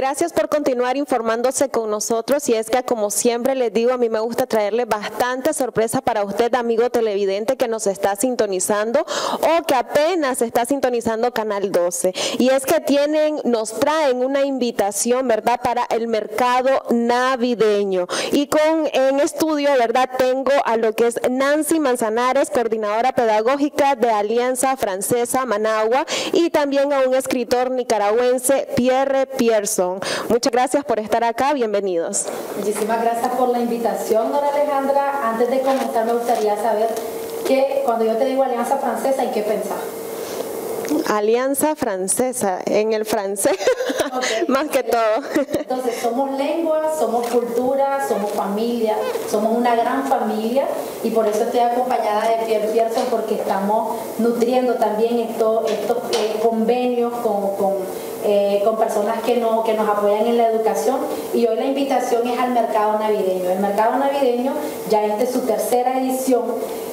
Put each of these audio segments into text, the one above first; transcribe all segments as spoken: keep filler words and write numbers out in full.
Gracias por continuar informándose con nosotros, y es que, como siempre les digo, a mí me gusta traerle bastante sorpresa para usted, amigo televidente que nos está sintonizando o que apenas está sintonizando Canal doce. Y es que tienen, nos traen una invitación, ¿verdad?, para el mercado navideño. Y con en estudio, ¿verdad?, tengo a lo que es Nancy Manzanares, coordinadora pedagógica de Alianza Francesa Managua, y también a un escritor nicaragüense, Pierre Pierson. Muchas gracias por estar acá, bienvenidos. Muchísimas gracias por la invitación, Dora Alejandra. Antes de comenzar, me gustaría saber que cuando yo te digo Alianza Francesa, ¿en qué pensás? Alianza Francesa, en el francés, okay. Más que todo. Entonces, somos lengua, somos cultura, somos familia, somos una gran familia, y por eso estoy acompañada de Pierre Pierson, porque estamos nutriendo también estos, estos eh, convenios con, con, eh, con personas que, no, que nos apoyan en la educación. Y hoy la invitación es al mercado navideño. El mercado navideño ya esta es su tercera edición,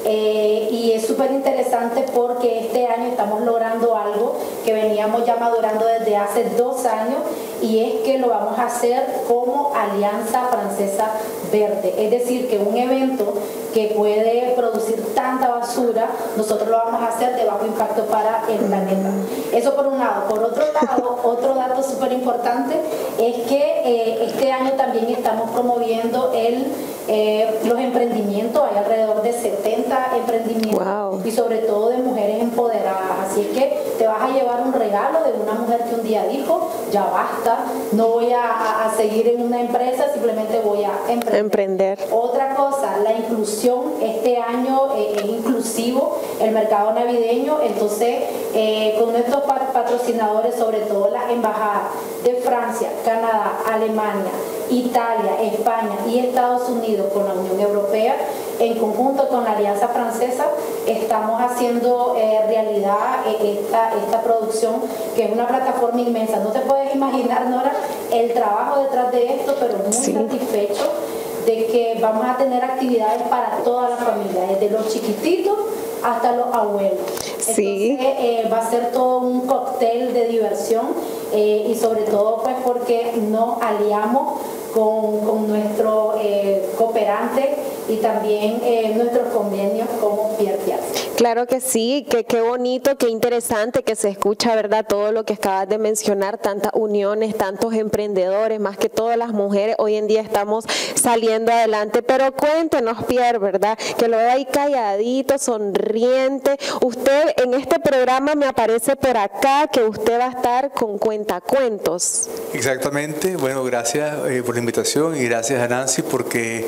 eh, y es súper interesante porque este año estamos logrando algo que veníamos ya madurando desde hace dos años, y es que lo vamos a hacer como Alianza Francesa Verde. Es decir, que un evento que puede producir tanta basura, nosotros lo vamos a hacer de bajo impacto para el planeta. Eso por un lado. Por otro lado, otro dato súper importante es que eh, este año también estamos promoviendo el, eh, los emprendimientos. Hay alrededor de setenta emprendimientos, wow, y sobre todo de mujeres empoderadas. Así es que te vas a llevar un regalo de una mujer que un día dijo, ya basta, no voy a, a seguir en una empresa, simplemente voy a emprender. emprender. Otra cosa, la inclusión. Este año eh, es inclusivo el mercado navideño, entonces eh, con nuestros patrocinadores, sobre todo las embajadas de Francia, Canadá, Alemania, Italia, España y Estados Unidos, con la Unión Europea, en conjunto con la Alianza Francesa, estamos haciendo eh, realidad eh, esta, esta producción, que es una plataforma inmensa. No te puedes imaginar, Nora, el trabajo detrás de esto, pero muy sí. satisfecho de que vamos a tener actividades para toda la familia, desde los chiquititos hasta los abuelos. Sí. Entonces eh, va a ser todo un cóctel de diversión, eh, y sobre todo pues porque nos aliamos con, con nuestros eh, cooperantes y también eh, nuestros convenios como Pierre Pierson. Claro que sí, que qué bonito, qué interesante que se escucha, ¿verdad? Todo lo que acabas de mencionar, tantas uniones, tantos emprendedores, más que todas las mujeres hoy en día estamos saliendo adelante. Pero cuéntenos, Pierre, ¿verdad? Que lo veo ahí calladito, sonriente. Usted en este programa me aparece por acá que usted va a estar con Cuentacuentos. Exactamente. Bueno, gracias eh, por la invitación, y gracias a Nancy porque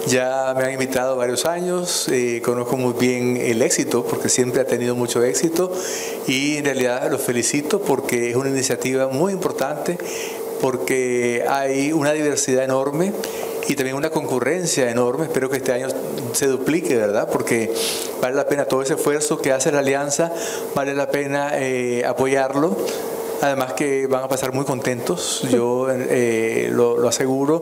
ya me han invitado varios años, eh, conozco muy bien el éxito porque siempre ha tenido mucho éxito, y en realidad los felicito porque es una iniciativa muy importante, porque hay una diversidad enorme y también una concurrencia enorme. Espero que este año se duplique, ¿verdad? Porque vale la pena todo ese esfuerzo que hace la Alianza, vale la pena eh, apoyarlo. Además que van a pasar muy contentos, yo eh, lo, lo aseguro.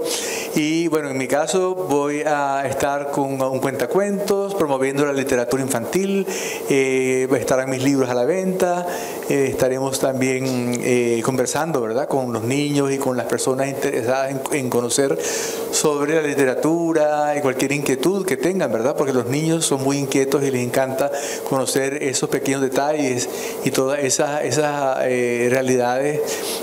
Y bueno, en mi caso voy a estar con un cuentacuentos, promoviendo la literatura infantil, eh, estarán mis libros a la venta, eh, estaremos también eh, conversando, ¿verdad?, con los niños y con las personas interesadas en, en conocer sobre la literatura y cualquier inquietud que tengan, ¿verdad?, porque los niños son muy inquietos y les encanta conocer esos pequeños detalles y todas esas, esas eh, realidades realidades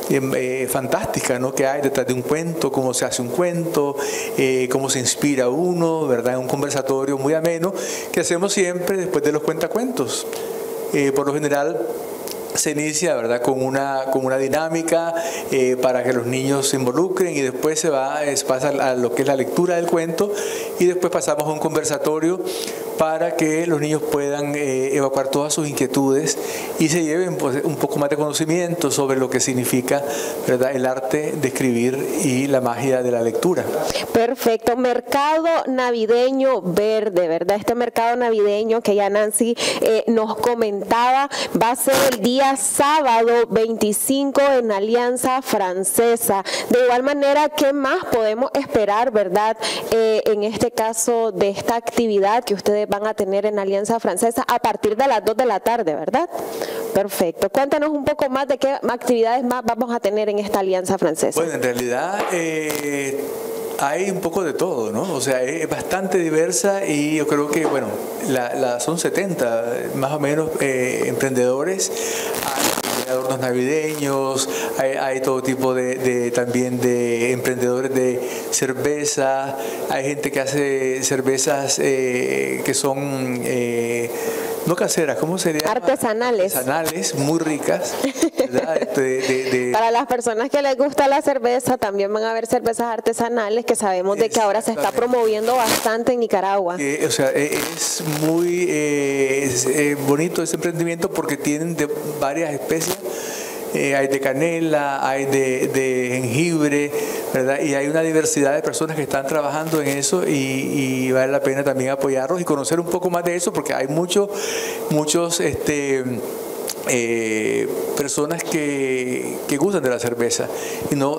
eh, fantásticas, ¿no?, que hay detrás de un cuento, cómo se hace un cuento, eh, cómo se inspira uno, ¿verdad?, en un conversatorio muy ameno que hacemos siempre después de los cuentacuentos. Eh, por lo general se inicia, ¿verdad?, con una, con una dinámica eh, para que los niños se involucren, y después se va, es, pasa a lo que es la lectura del cuento, y después pasamos a un conversatorio para que los niños puedan eh, evacuar todas sus inquietudes y se lleven pues, un poco más de conocimiento sobre lo que significa, ¿verdad?, el arte de escribir y la magia de la lectura. Perfecto. Mercado navideño verde, ¿verdad? Este mercado navideño que ya Nancy eh, nos comentaba va a ser el día sábado veinticinco en Alianza Francesa. De igual manera, ¿qué más podemos esperar, verdad, eh, en este caso de esta actividad que ustedes ustedes van a tener en Alianza Francesa a partir de las dos de la tarde, ¿verdad? Perfecto. Cuéntanos un poco más de qué actividades más vamos a tener en esta Alianza Francesa. Bueno, en realidad eh, hay un poco de todo, ¿no? O sea, es bastante diversa y yo creo que, bueno, la, la, son setenta más o menos eh, emprendedores. Hay adornos navideños, hay, hay todo tipo de, de también de emprendedores de cerveza, hay gente que hace cervezas eh, que son eh, no caseras, ¿cómo sería? Artesanales. Artesanales, muy ricas, ¿verdad? De, de, de... Para las personas que les gusta la cerveza, también van a haber cervezas artesanales que sabemos de que ahora se está promoviendo bastante en Nicaragua. Eh, o sea, es muy eh, es, eh, bonito ese emprendimiento porque tienen de varias especies. Eh, hay de canela, hay de, de jengibre, ¿verdad? Y hay una diversidad de personas que están trabajando en eso y, y vale la pena también apoyarlos y conocer un poco más de eso porque hay muchos, muchos, este... Eh, personas que, que gustan de la cerveza y no,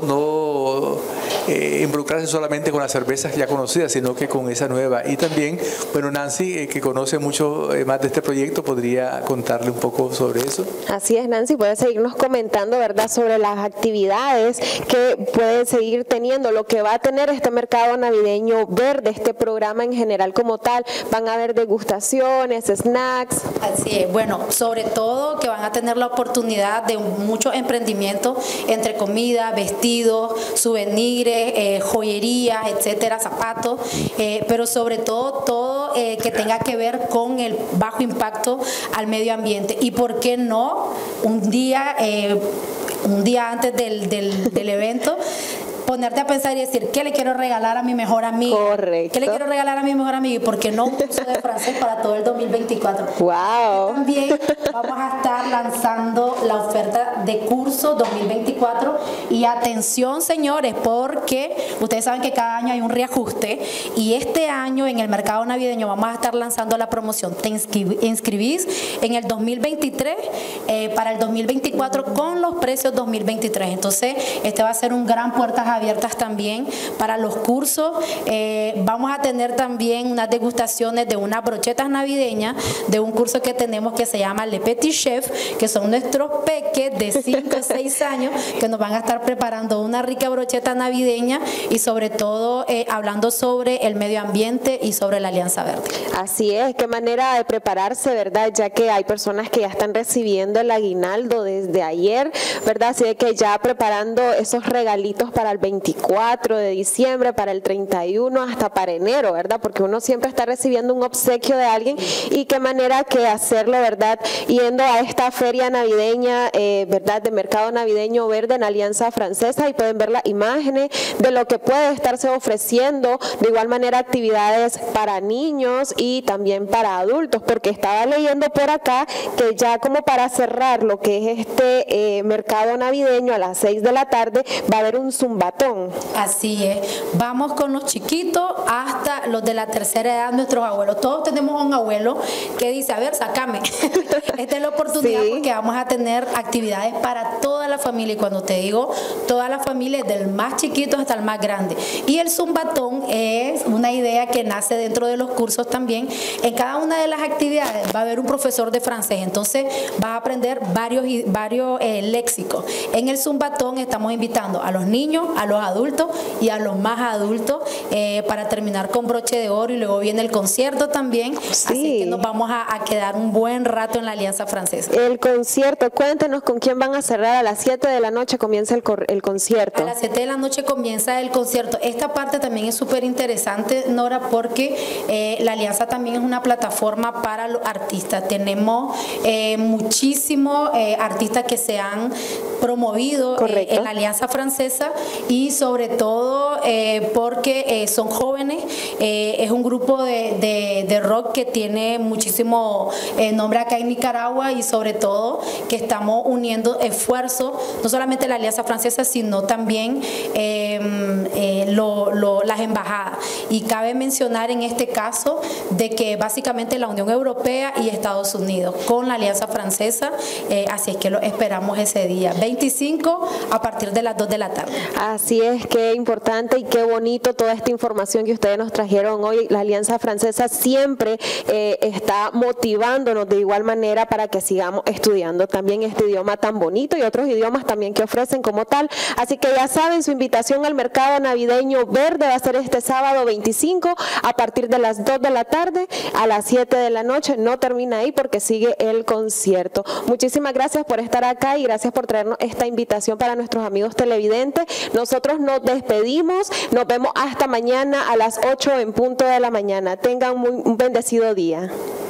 no eh, involucrarse solamente con las cervezas ya conocidas, sino que con esa nueva. Y también, bueno, Nancy, eh, que conoce mucho eh, más de este proyecto, podría contarle un poco sobre eso. Así es, Nancy, puede seguirnos comentando, ¿verdad?, sobre las actividades que pueden seguir teniendo, lo que va a tener este mercado navideño verde, este programa en general como tal. Van a haber degustaciones, snacks. Así es, bueno, sobre todo que van a tener la oportunidad de muchos emprendimientos entre comida, vestidos, souvenirs, eh, joyerías, etcétera, zapatos, eh, pero sobre todo todo eh, que tenga que ver con el bajo impacto al medio ambiente. Y por qué no, un día, eh, un día antes del, del, del evento, ponerte a pensar y decir, ¿qué le quiero regalar a mi mejor amigo? Correcto. ¿Qué le quiero regalar a mi mejor amigo? Y por qué no un curso de francés para todo el dos mil veinticuatro. Wow. Y también vamos a estar lanzando la oferta de curso dos mil veinticuatro. Y atención, señores, porque ustedes saben que cada año hay un reajuste y este año en el mercado navideño vamos a estar lanzando la promoción. Te inscribís en el dos mil veintitrés eh, para el dos mil veinticuatro con los precios dos mil veintitrés. Entonces, este va a ser un gran puertas abiertas también para los cursos. Eh, vamos a tener también unas degustaciones de unas brochetas navideñas de un curso que tenemos que se llama Le Petit Chef, que son nuestros peques de cinco o seis años que nos van a estar preparando una rica brocheta navideña y sobre todo eh, hablando sobre el medio ambiente y sobre la Alianza Verde. Así es, qué manera de prepararse, ¿verdad? Ya que hay personas que ya están recibiendo el aguinaldo desde ayer, ¿verdad? Así de que ya preparando esos regalitos para el veinticuatro de diciembre, para el treinta y uno, hasta para enero, ¿verdad? Porque uno siempre está recibiendo un obsequio de alguien y qué manera que hacerlo, ¿verdad? Yendo a esta feria navideña, eh, ¿verdad? De mercado navideño verde en Alianza Francesa y pueden ver las imágenes de lo que puede estarse ofreciendo. De igual manera actividades para niños y también para adultos, porque estaba leyendo por acá que ya como para cerrar lo que es este eh, mercado navideño a las seis de la tarde va a haber un zumbatón. Así es, vamos con los chiquitos hasta los de la tercera edad, nuestros abuelos. Todos tenemos un abuelo que dice, a ver, sácame. Esta es la oportunidad sí. Porque vamos a tener actividades para toda la familia y cuando te digo toda la familia, del más chiquito hasta el más grande. Y el zumbatón es una idea que nace dentro de los cursos también. En cada una de las actividades va a haber un profesor de francés, entonces vas a aprender varios, varios eh, léxicos. En el zumbatón estamos invitando a los niños, a los adultos y a los más adultos eh, para terminar con broche de oro y luego viene el concierto también, sí. Así que nos vamos a, a quedar un buen rato en la Alianza Francesa. El concierto, cuéntenos con quién van a cerrar. A las siete de la noche comienza el, el concierto. A las siete de la noche comienza el concierto. Esta parte también es súper interesante, Nora, porque eh, la Alianza también es una plataforma para los artistas. Tenemos eh, muchísimos eh, artistas que se han promovido eh, en la Alianza Francesa y sobre todo eh, porque eh, son jóvenes, eh, es un grupo de, de, de rock que tiene muchísimo eh, nombre acá en Nicaragua y sobre todo que estamos uniendo esfuerzos, no solamente la Alianza Francesa, sino también eh, eh, lo, lo, las embajadas. Y cabe mencionar en este caso de que básicamente la Unión Europea y Estados Unidos con la Alianza Francesa, eh, así es que lo esperamos ese día, veinticinco a partir de las dos de la tarde. Así es, qué importante y qué bonito toda esta información que ustedes nos trajeron hoy. La Alianza Francesa siempre eh, está motivándonos de igual manera para que sigamos estudiando también este idioma tan bonito y otros idiomas también que ofrecen como tal. Así que ya saben, su invitación al mercado navideño verde va a ser este sábado veinticinco a partir de las dos de la tarde a las siete de la noche. No termina ahí porque sigue el concierto. Muchísimas gracias por estar acá y gracias por traernos esta invitación para nuestros amigos televidentes. Nosotros nos despedimos, nos vemos hasta mañana a las ocho en punto de la mañana. Tengan muy, un bendecido día.